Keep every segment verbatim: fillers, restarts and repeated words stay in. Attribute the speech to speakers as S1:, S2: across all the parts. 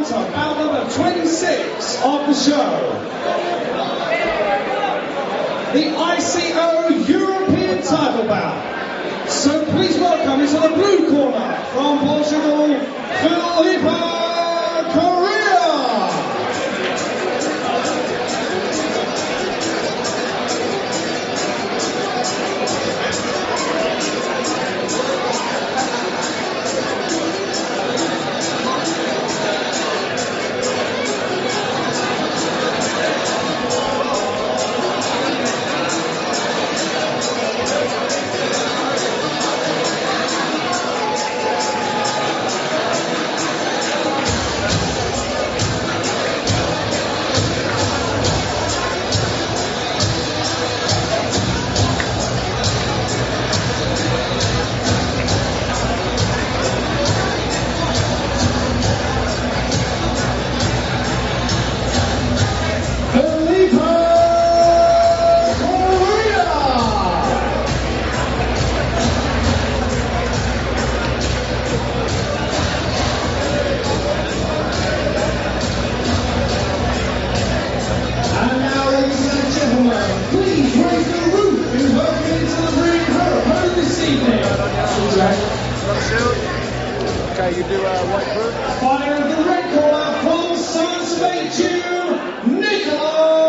S1: Malta, bout number twenty-six of the show. The I C O European title bout. So please welcome into the blue corner from Portugal, Filipa Correa.
S2: Okay, you do uh, white fruit.
S1: Fire in the red corner from San Sebastian, Nicola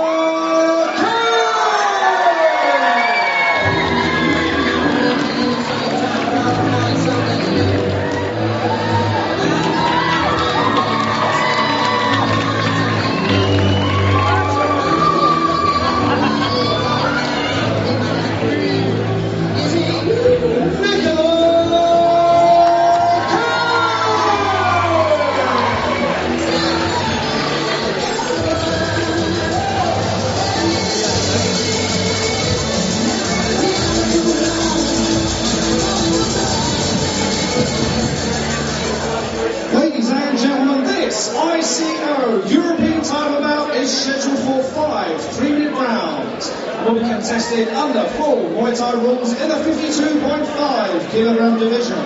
S1: I C O European title bout is scheduled for five three-minute rounds. Will be contested under full Muay Thai rules in the fifty-two point five kilogram division.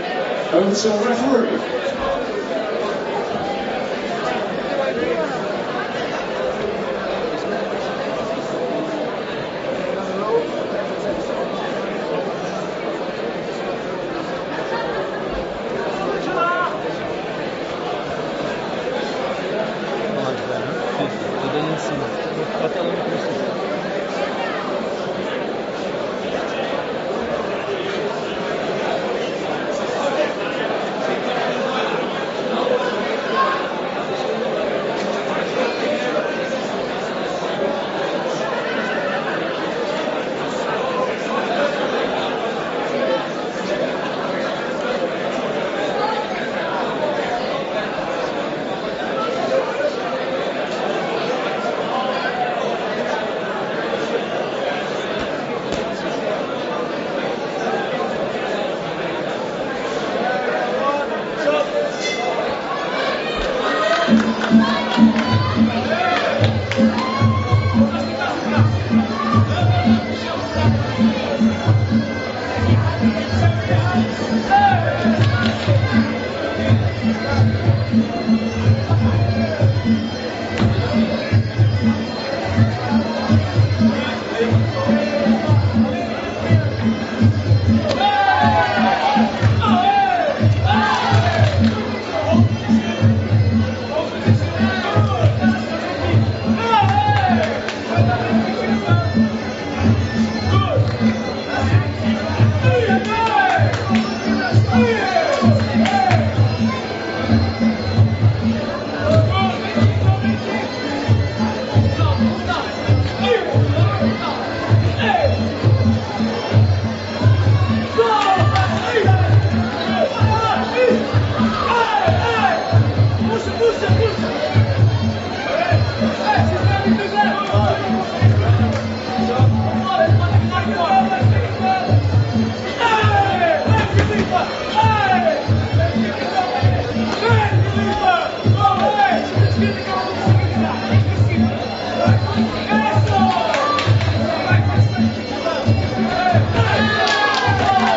S1: Over to the referee.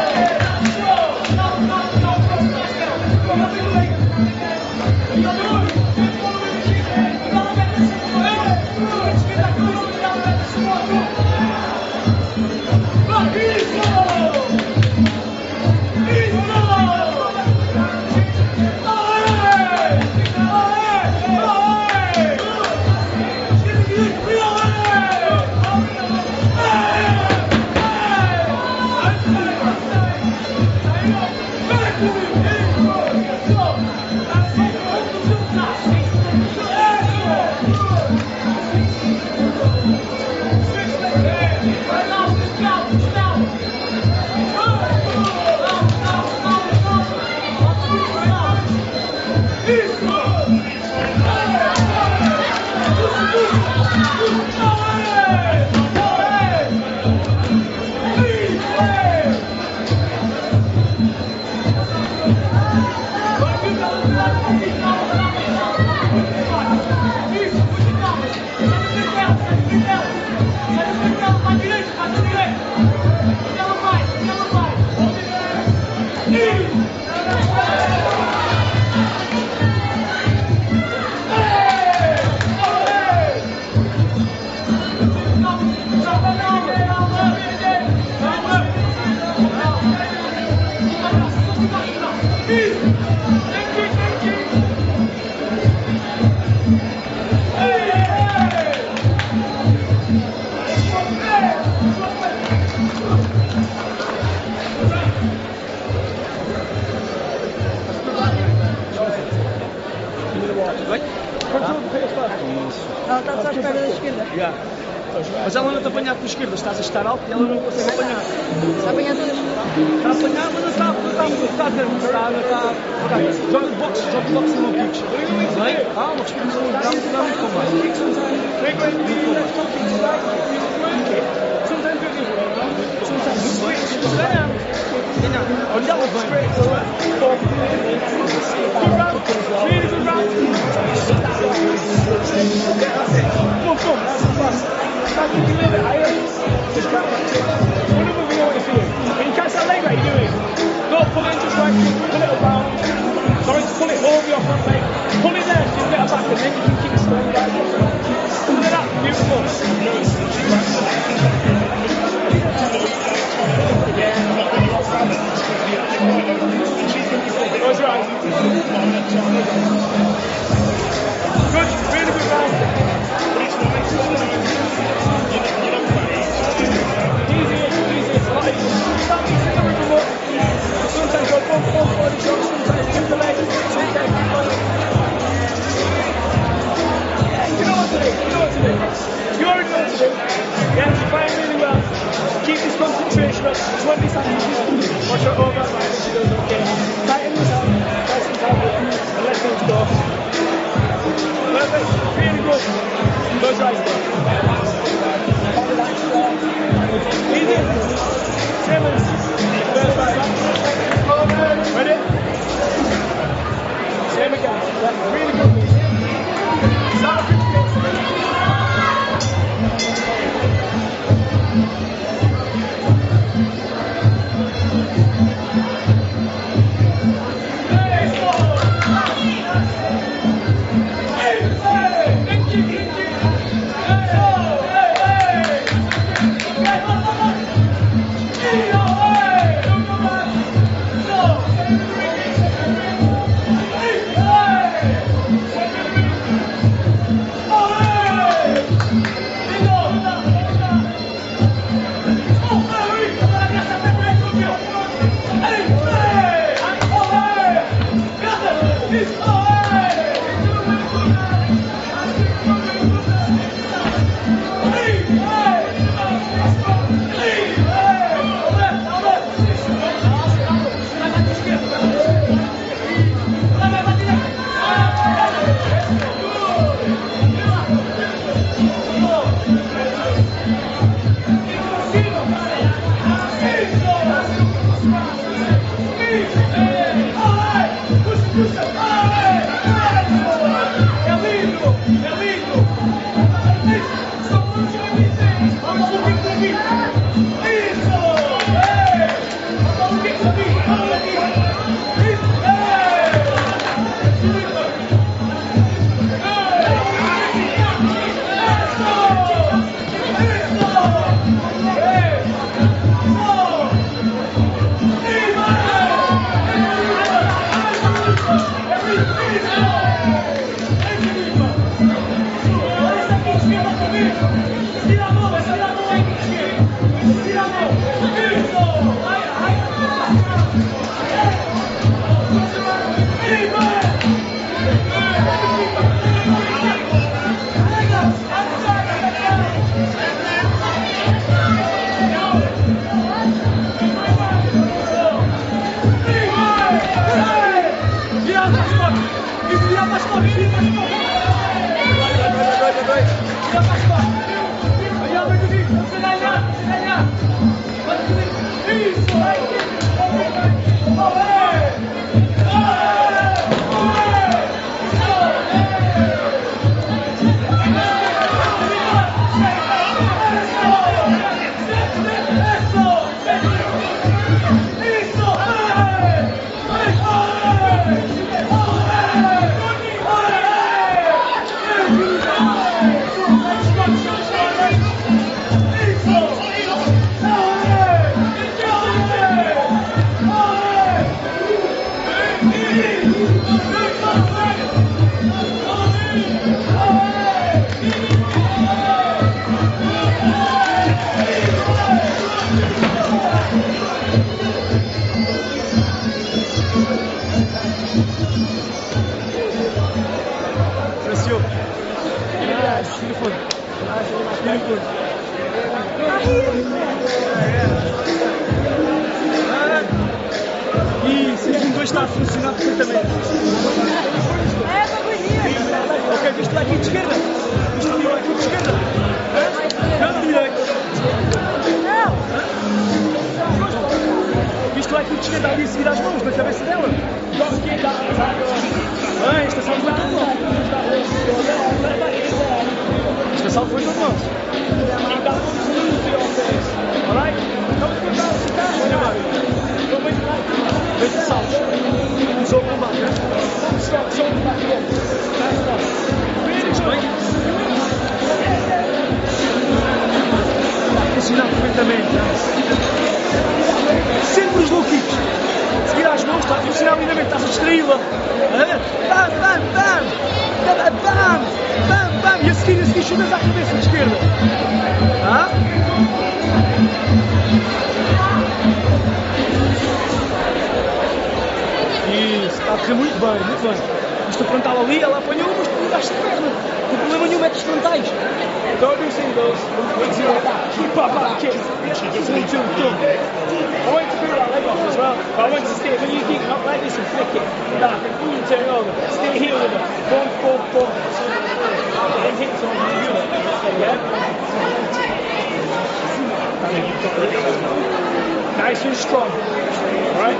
S3: Come on,
S2: Vai?
S3: Ela está só à espera da esquerda.
S2: Yeah. Mas ela não te apanhar com a esquerda, estás a estar alto e ela não consegue apanhar.
S3: Está a apanhar todas.
S2: Está a apanhar, mas não está, não está, não está, não está, não está, não está. Joga de boxe, joga de boxe no kicks. Bem? Ah, uma respiração, dá muito, dá muito combate. Olha ela bem. Come on, come on. Start thinking a little bit higher. Just grab that tip. One of them we know what you're doing. When you catch that leg right, you're doing. Don't pull it into strike, pull it around. Sorry to pull it over your front leg. Pull it there, just get it back, and then you can keep it straight right. Look at that, beautiful. Close your eyes. Good, really good round. Easy, easy, a lot easier. Start mixing everything up. Sometimes go bump, bump, body shot, sometimes give the leg, sometimes keep going. You know what to do, you know what to do. You already know what to do. Yeah, you're playing really well. Keep this concentration up. twenty seconds. Watch your overhead line if she does okay. Tighten this up, press and tap it, and let things go. Perfect, really good. Close your eyes again. Easy. Ten minutes. First back. Ready? Same again. Really good. Start fifty.
S4: Hey!
S2: aqui no fundo. Aqui no fundo. Isso, este um dois está a funcionar perfeitamente. Ok, viste lá aqui de esquerda? Viste lá aqui de esquerda? Não, de direita. Viste lá aqui de esquerda ali a seguir as mãos na cabeça dela? Bem, esta salva foi todo mal. Esta salva foi todo mal. Alright? Olha agora. Veja o salto. Usou o combate. Stop, stop, back again. Isto bem? Está a funcionar perfeitamente. Sempre os low kicks. Seguir às mãos, está a funcionar lindamente. Estás a distraí-la. Bam, bam, bam. Bam, bam, bam, bam. E a seguir, a seguir, chutas à cabeça de esquerda. Ah? Isso, está a correr muito bem, muito bem. Isto a frontal ali, ela apanhou, mas tu mudaste de perna. Não problema nenhum, metes frontais. Don't do singles, don't zero back, keep up back kick. Three, two, two. I want to feel that leg off as well, but I want to stay, when you keep up like this and flick it back and boom, turn it over. Stay here with it. Boom, boom, boom. Then hit on you. Yeah? Nice and strong. Alright?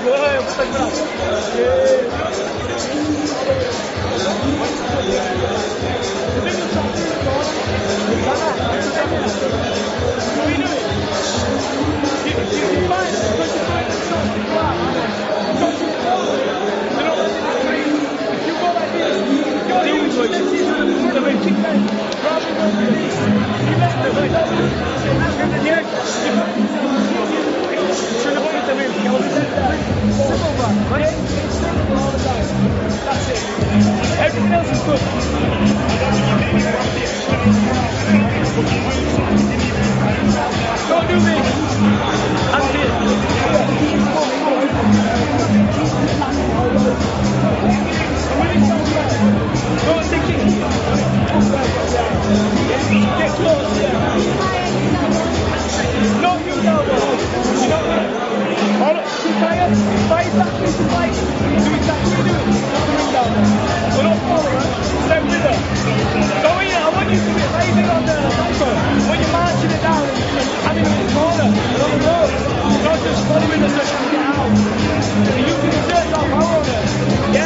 S2: Boy, what's like that? Everything else is good. Don't do me. That's it. Don't take it. Get close, yeah. No, you know what? You know what? Hold up, too tired. Fight exactly to fight. Do exactly what you do. Put the ring down. So don't follow her. Stay with her. So yeah, I want you to be raising on the cycle. When you're marching it down and having it in the corner and on the road. Not just following her so she can get out. And you can exert your power on her. Yeah?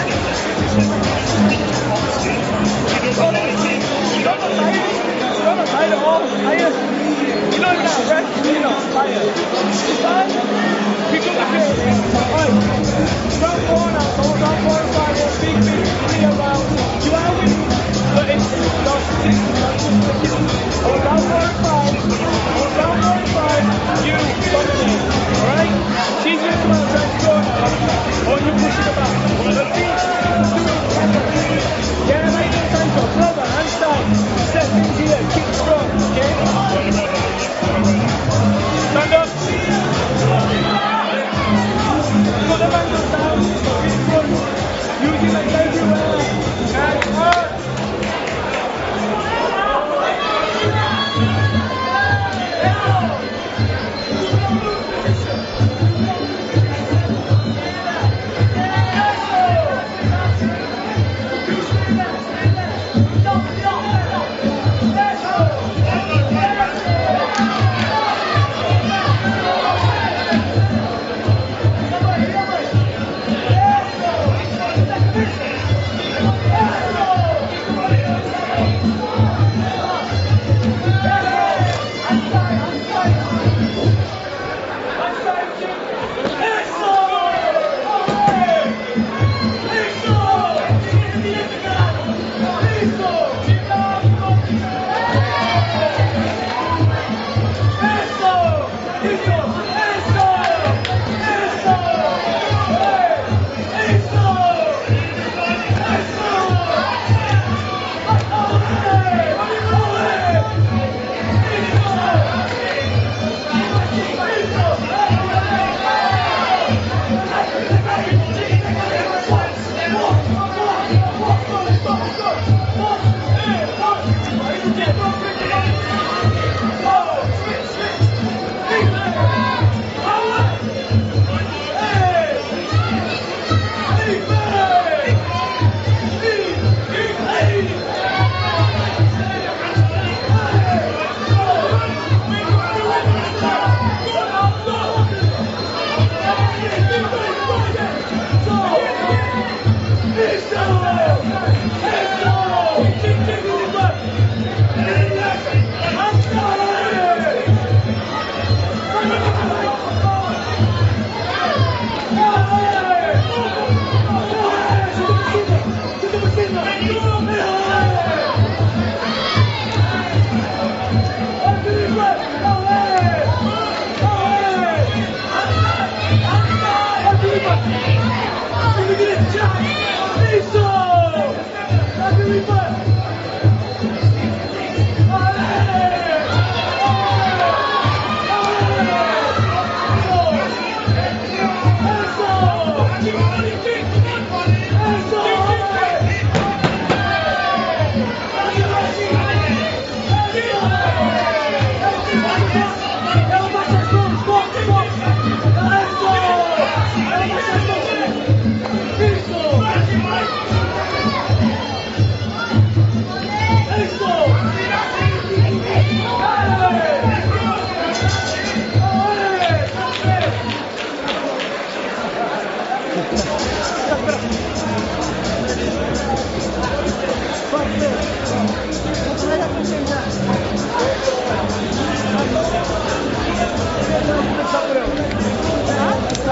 S2: You're not tired. You're not tired at all. Are you? You're not even out of breath. You're not tired. It's fine. Pick up the pace. Right. Round four now. So round four and five. Big, big, clear round. You are winning. But it's not six. I was round four and five. I was round four and five. You dominate. Alright? She's going to come out and try to score now.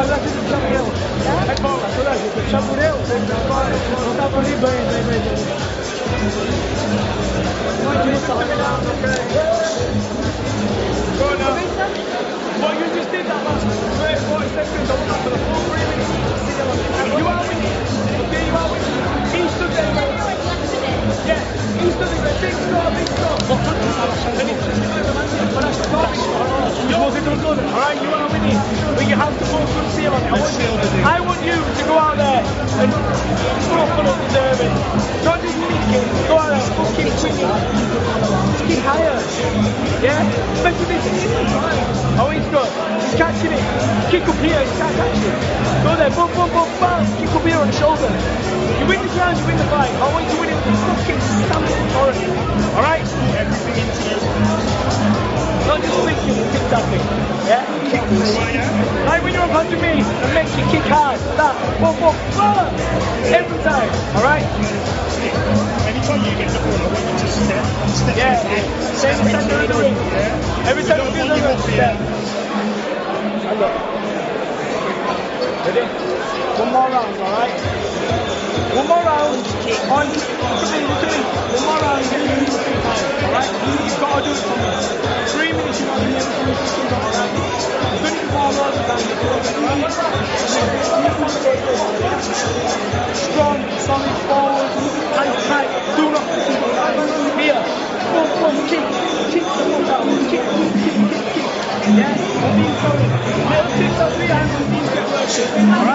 S2: lá de Samuel. É bom, toda a gente. Samuel, não estava ali bem, bem, bem. Go now. Well, you just did that last three, four seconds. I went for the full three minutes. You are winning. Okay, you are winning. He stood there. Yeah, he stood there. Big score, big score. And it's just but I stop it. Yours it does good. Alright, you are winning. But you have to put a good seal on it. I want, you, I want you to go out there and scuffle and deserve it. Don't just think it. Go out there, fucking winning. Just kick higher. Yeah? Especially this is fine. Oh, he's good. He's catching it. Kick up here, he can't catch it. Go there, boom, boom, boom, bam. Kick up here on the shoulder. You win the round, you win the fight. I want you to win it. Fucking stamp it for it. Alright? Everything into you. Not just thinking and kick that thing. Yeah? Like when you're up under me and make you kick hard. That. Boom, boom, bam. Every time. Alright?
S4: Anytime you get the ball, I want you to step, step
S2: Yeah. Same
S4: step
S2: center of the ring.
S4: Yeah.
S2: Every time you feel the ring, step. And look. Ready? One more round, alright? One more round. On. Look at me, look at me. One more round. Alright? You've got to do it for me. Three minutes, you've got to do it for me. Alright? twenty-four rounds of time. Strong, solid, forward, tight, tight. Do not here. Boom, boom, kick. Kick the fuck out. Kick, kick, kick, kick, kick. Yeah? I'm being sorry. Little tips up the hand and things get working. Alright?